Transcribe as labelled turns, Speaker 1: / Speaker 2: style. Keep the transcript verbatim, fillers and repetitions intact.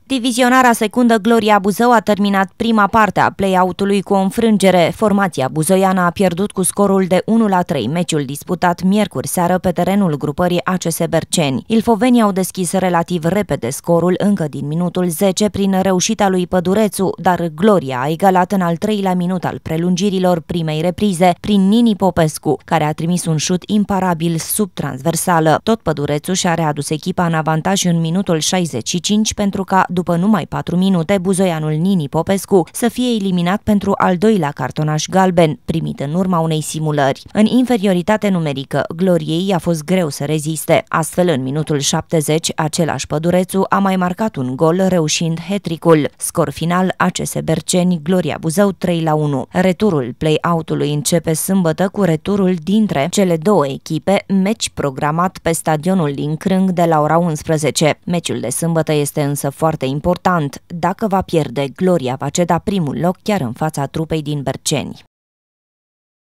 Speaker 1: Divizionarea secundă Gloria Buzău a terminat prima parte a play-out-ului cu o înfrângere. Formația buzoiană a pierdut cu scorul de unu la trei, meciul disputat miercuri seară pe terenul grupării A C S Berceni. Ilfovenii au deschis relativ repede scorul încă din minutul zece prin reușita lui Pădurețu, dar Gloria a egalat în al treilea minut al prelungirilor primei reprize prin Nini Popescu, care a trimis un șut imparabil sub transversală. Tot Pădurețu și-a readus echipa în avantaj în minutul șaizeci și cinci pentru ca, după numai patru minute, buzoianul Nini Popescu să fie eliminat pentru al doilea cartonaș galben, primit în urma unei simulări. În inferioritate numerică, Gloriei i-a fost greu să reziste. Astfel, în minutul șaptezeci, același Pădurețu a mai marcat un gol, reușind hat-trick-ul. Scor final: A C S Berceni, Gloria Buzău trei la unu. Returul play-out-ului începe sâmbătă cu returul dintre cele două echipe, meci programat pe stadionul din Crâng de la ora unsprezece. Meciul de sâmbătă este însă foarte important. Dacă va pierde, Gloria va ceda primul loc chiar în fața trupei din Berceni.